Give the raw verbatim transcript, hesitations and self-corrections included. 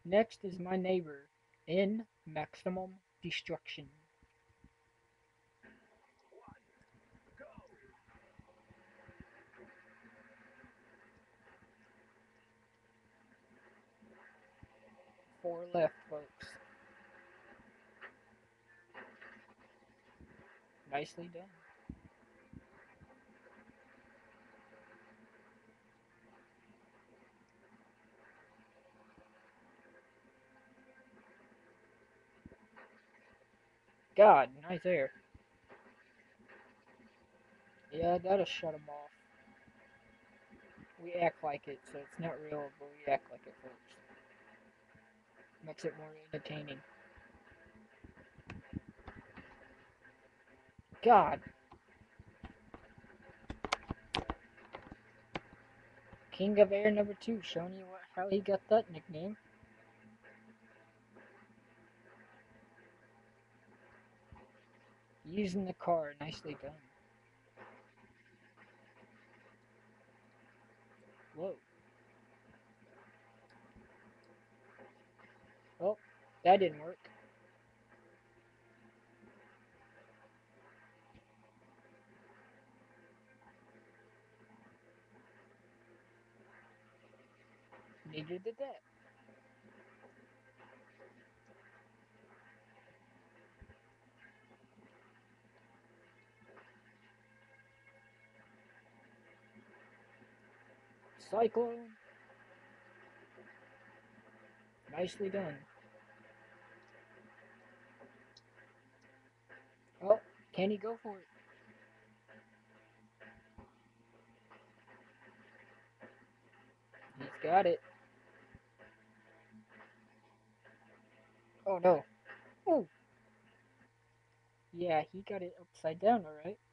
Next is my neighbor in maximum destruction. Four left, folks. Nicely done. God, nice air. Yeah, that'll shut him off. We act like it, so it's not real, but we act like it, folks. Makes it more entertaining. God, King of Air number two, showing you what, how he got that nickname. Using the car, nicely done. Whoa. Oh, that didn't work. Neither did that. Cyclone, nicely done. Oh, can he go for it? He's got it. Oh no. Oh, yeah, he got it upside down, alright.